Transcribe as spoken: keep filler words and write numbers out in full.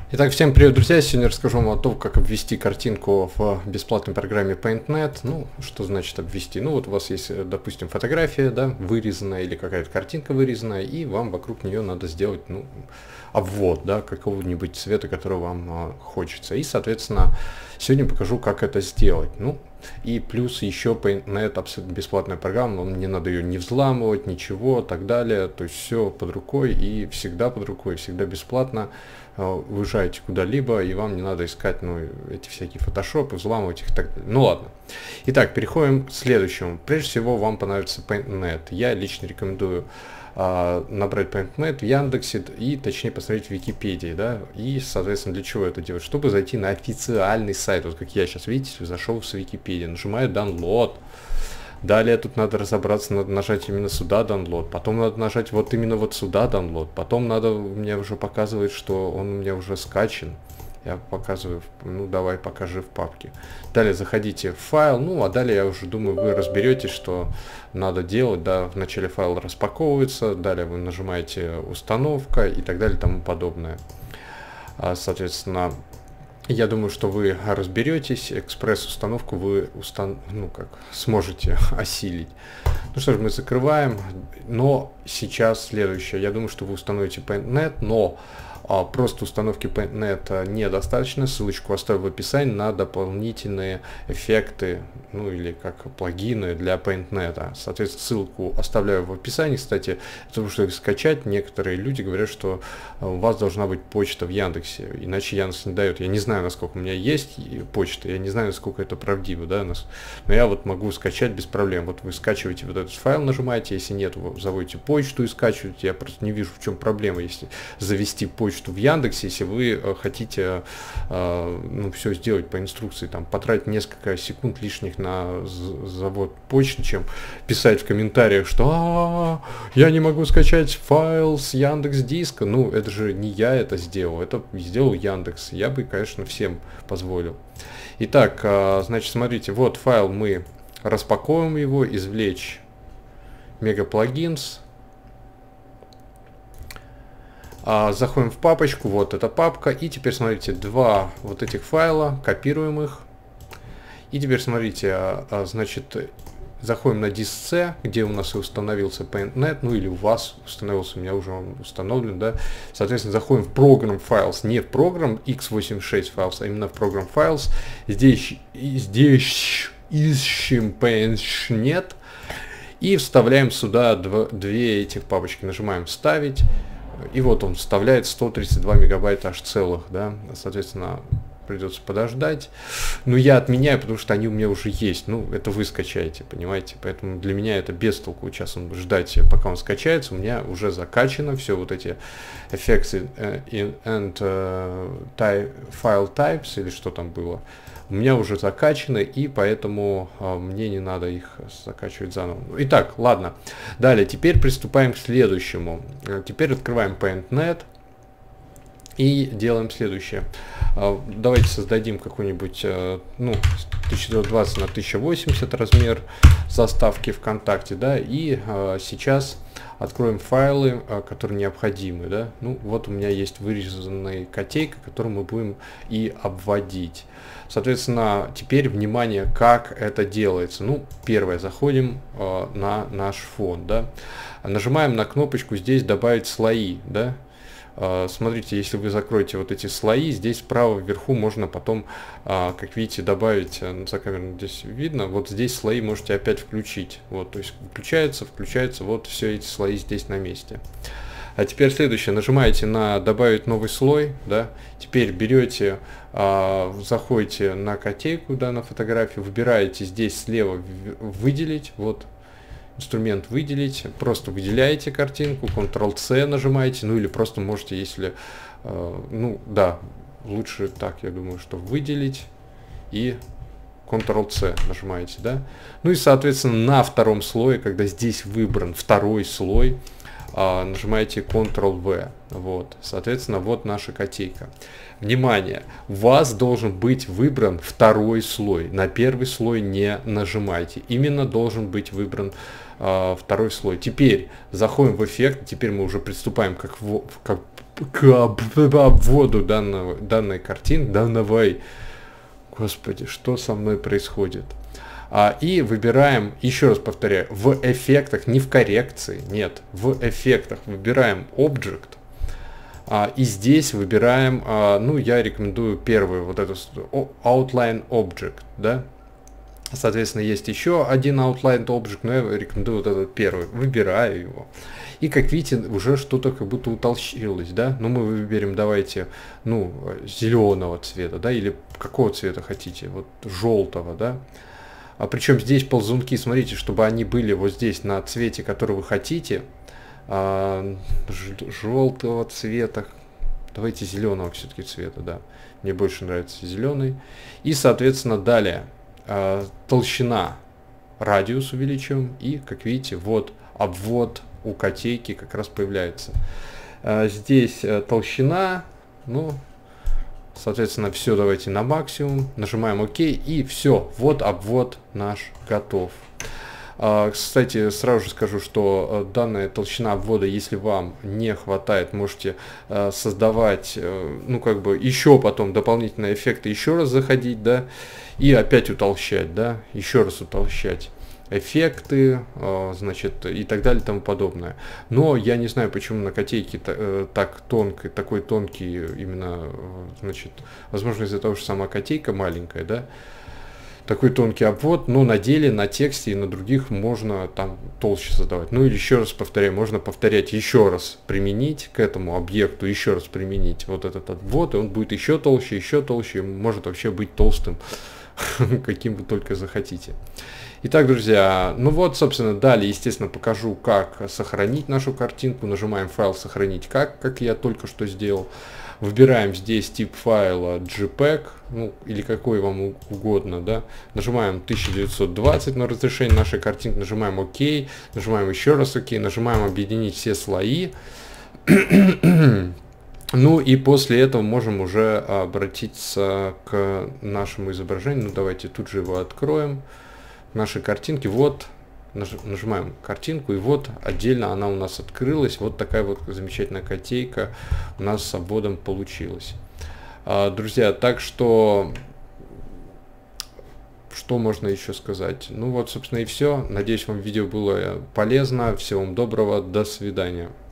Итак, всем привет, друзья! Сегодня расскажу вам о том, как обвести картинку в бесплатной программе Paint точка нет. Ну, что значит обвести? Ну, вот у вас есть, допустим, фотография, да, вырезанная, или какая-то картинка вырезанная, и вам вокруг нее надо сделать, ну, обвод, да, какого-нибудь цвета, который вам а, хочется. И, соответственно, сегодня покажу, как это сделать. Ну, и плюс еще Paint точка нет абсолютно бесплатная программа, вам не надо ее не взламывать, ничего, так далее. То есть все под рукой и всегда под рукой, всегда бесплатно. Уезжаете куда-либо, и вам не надо искать, ну, эти всякие фотошопы, взламывать их и так далее. Ну ладно. Итак, переходим к следующему. Прежде всего, вам понравится Paint точка нет. Я лично рекомендую а, набрать Paint точка нет в Яндексе и, точнее, посмотреть в Википедии, да. И, соответственно, для чего это делать? Чтобы зайти на официальный сайт. Вот как я сейчас, видите, зашел с Википедии, нажимаю Download. Далее тут надо разобраться, надо нажать именно сюда download, потом надо нажать вот именно вот сюда download, потом надо, мне уже показывает, что он у меня уже скачан. Я показываю, ну давай покажи в папке. Далее заходите в файл, ну а далее я уже думаю, вы разберетесь, что надо делать, да, вначале файл распаковывается, далее вы нажимаете установка и так далее и тому подобное. Соответственно, я думаю, что вы разберетесь, экспресс-установку вы устан... ну, как, сможете осилить. Ну что ж, мы закрываем, но сейчас следующее. Я думаю, что вы установите Paint точка нет, но а, просто установки Paint точка нет недостаточно. Ссылочку оставлю в описании на дополнительные эффекты, ну или как плагины для Paint точка нет. Соответственно, ссылку оставляю в описании. Кстати, потому что скачать, некоторые люди говорят, что у вас должна быть почта в Яндексе, иначе Яндекс не дает. Я не знаю, насколько у меня есть почта, я не знаю, насколько это правдиво, да, но я вот могу скачать без проблем. Вот вы скачиваете вот этот файл, нажимаете, если нет, вы заводите почту и скачиваете. Я просто не вижу, в чем проблема, если завести почту в Яндексе, если вы хотите э, ну, все сделать по инструкции, там, потратить несколько секунд лишних на завод почты, чем писать в комментариях, что а, я не могу скачать файл с Яндекс Диска. Ну, это же не я это сделал, это сделал Яндекс. Я бы, конечно, всем позволил. Итак, э, значит, смотрите, вот файл, мы распаковываем его, извлечь мегаплагинс. Заходим в папочку, вот эта папка, и теперь смотрите, два вот этих файла, копируем их, и теперь смотрите, значит, заходим на диск C, где у нас и установился Paint точка нет, ну или у вас установился, у меня уже он установлен, да, соответственно, заходим в Program Files, не в Program икс восемьдесят шесть Files, а именно в Program Files, здесь, здесь ищем Paint точка нет, и вставляем сюда два, две этих папочки, нажимаем «Вставить». И вот он вставляет сто тридцать два мегабайта аж целых, да, соответственно, придется подождать. Но я отменяю, потому что они у меня уже есть. Ну, это вы скачаете, понимаете? Поэтому для меня это без толку. Сейчас он ждать, пока он скачается. У меня уже закачано все вот эти эффекты uh, and uh, type, file types, или что там было. У меня уже закачаны, и поэтому uh, мне не надо их закачивать заново. Итак, ладно. Далее, теперь приступаем к следующему. Uh, теперь открываем Paint точка нет и делаем следующее. Uh, давайте создадим какой-нибудь, uh, ну, тысяча девятьсот двадцать на тысяча восемьдесят размер заставки ВКонтакте, да, и uh, сейчас откроем файлы, которые необходимы, да. Ну, вот у меня есть вырезанная котейка, которую мы будем и обводить. Соответственно, теперь внимание, как это делается. Ну, первое, заходим э, на наш фон, да. Нажимаем на кнопочку здесь «Добавить слои», да. Uh, смотрите, если вы закроете вот эти слои, здесь справа вверху можно потом, uh, как видите, добавить, uh, за камерой здесь видно, вот здесь слои можете опять включить. Вот, то есть включается, включается, вот все эти слои здесь на месте. А теперь следующее, нажимаете на «Добавить новый слой», да, теперь берете, uh, заходите на котейку, да, на фотографию, выбираете здесь слева «Выделить», вот, инструмент «Выделить», просто выделяете картинку, контрол-C нажимаете, ну или просто можете, если, э, ну да, лучше так, я думаю, что «Выделить» и контрол-C нажимаете, да. Ну и, соответственно, на втором слое, когда здесь выбран второй слой, э, нажимаете контрол-V, вот, соответственно, вот наша котейка. Внимание, у вас должен быть выбран второй слой, на первый слой не нажимайте, именно должен быть выбран второй слой. Теперь заходим в эффект, теперь мы уже приступаем как, в, как к обводу данного, данной картинки, данного, господи, что со мной происходит. А, и выбираем, еще раз повторяю, в эффектах, не в коррекции, нет, в эффектах выбираем Object. А, и здесь выбираем, а, ну, я рекомендую первый, вот эту Outline Object, да. Соответственно, есть еще один Outline Object, но я рекомендую вот этот первый. Выбираю его. И, как видите, уже что-то как будто утолщилось, да. Ну, мы выберем, давайте, ну, зеленого цвета, да, или какого цвета хотите, вот желтого, да. А причем здесь ползунки, смотрите, чтобы они были вот здесь на цвете, который вы хотите. А, желтого цвета. Давайте зеленого все-таки цвета, да. Мне больше нравится зеленый. И, соответственно, далее а, толщина, радиус увеличиваем. И, как видите, вот обвод у котейки как раз появляется. А, здесь а, толщина, ну, соответственно, все давайте на максимум. Нажимаем ОК и все. Вот обвод наш готов. Кстати, сразу же скажу, что данная толщина обвода, если вам не хватает, можете создавать, ну, как бы, еще потом дополнительные эффекты, еще раз заходить, да, и опять утолщать, да, еще раз утолщать эффекты, значит, и так далее и тому подобное. Но я не знаю, почему на котейке так тонкий, такой тонкий именно, значит, возможно, из-за того, что сама котейка маленькая, да, такой тонкий обвод, но на деле, на тексте и на других можно там толще создавать. Ну или еще раз повторяю, можно повторять еще раз, применить к этому объекту, еще раз применить вот этот обвод, и он будет еще толще, еще толще, может вообще быть толстым, каким вы только захотите. Итак, друзья, ну вот, собственно, далее, естественно, покажу, как сохранить нашу картинку. Нажимаем файл «Сохранить как», как я только что сделал. Выбираем здесь тип файла JPEG, ну, или какой вам угодно, да. Нажимаем тысяча девятьсот двадцать на разрешение нашей картинки, нажимаем ОК, нажимаем еще раз ОК, нажимаем «Объединить все слои». Ну и после этого можем уже обратиться к нашему изображению. Ну, давайте тут же его откроем. Нашей картинки, вот, нажимаем картинку, и вот отдельно она у нас открылась. Вот такая вот замечательная котейка у нас с обводом получилась. А, друзья, так что, что можно еще сказать? Ну вот, собственно, и все. Надеюсь, вам видео было полезно. Всего вам доброго, до свидания.